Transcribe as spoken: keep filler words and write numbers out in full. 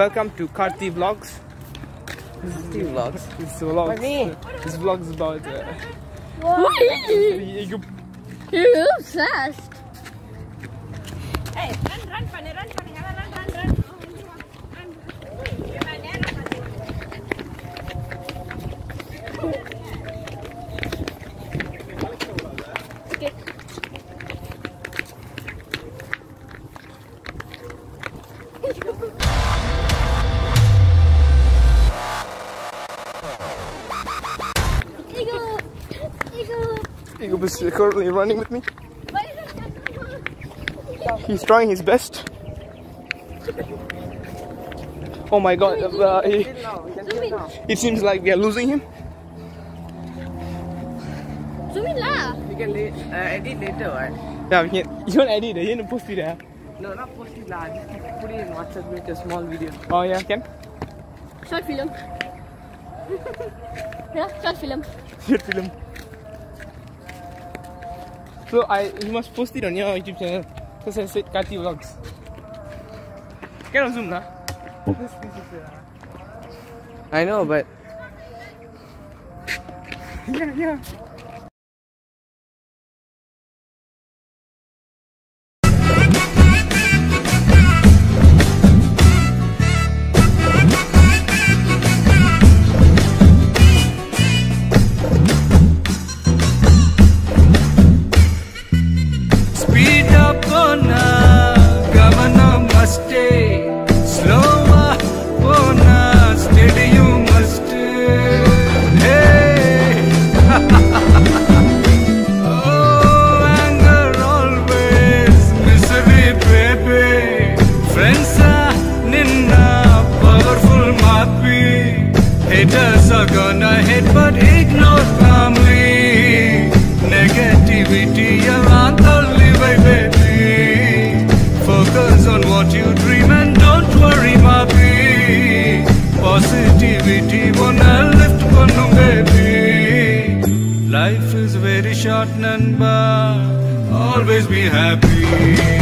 welcome to Karthi Vlogs. Karthi Vlogs? This vlog. This vlog is about. Uh, what? You're obsessed. Hey, run, run, Pane, run, Pane, run, run, run, run. Okay. Ego, Ego. Ego is currently running with me. He's trying his best. Oh my god, uh, he, it seems like we are losing him. Zoom in lah. You can uh, edit later, right? Yeah, we can, you want to edit it? You want to post it there? No, not post it lah. Just put it in WhatsApp, make a small video. Oh yeah, can? Short film. Yeah, short film. Short film. So I, you must post it on your YouTube channel. Because I said Karthi Vlogs. Can I zoom now? This, this is, uh... I know, but yeah, yeah. Haters are gonna hate but ignore calmly. Negativity around only way, baby. Focus on what you dream and don't worry, mabi. Positivity wanna lift one, baby. Life is very short, Nanba. Always be happy.